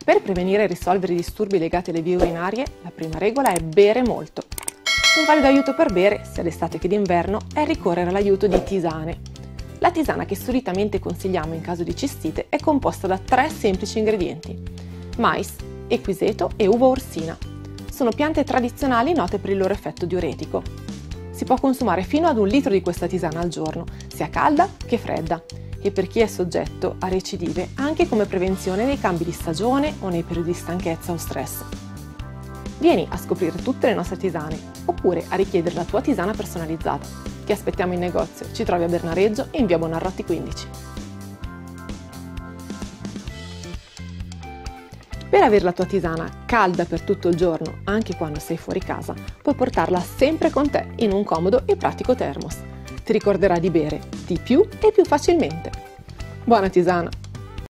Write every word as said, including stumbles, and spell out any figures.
Per prevenire e risolvere i disturbi legati alle vie urinarie, la prima regola è bere molto. Un valido aiuto per bere, sia d'estate che d'inverno, è ricorrere all'aiuto di tisane. La tisana che solitamente consigliamo in caso di cistite è composta da tre semplici ingredienti: mais, equiseto e uva orsina. Sono piante tradizionali note per il loro effetto diuretico. Si può consumare fino ad un litro di questa tisana al giorno, sia calda che fredda, e per chi è soggetto a recidive anche come prevenzione nei cambi di stagione o nei periodi di stanchezza o stress. Vieni a scoprire tutte le nostre tisane, oppure a richiedere la tua tisana personalizzata. Ti aspettiamo in negozio, ci trovi a Bernareggio e in via Buonarroti quindici. Per avere la tua tisana calda per tutto il giorno, anche quando sei fuori casa, puoi portarla sempre con te in un comodo e pratico termos. Ti ricorderà di bere di più e più facilmente. Buona tisana!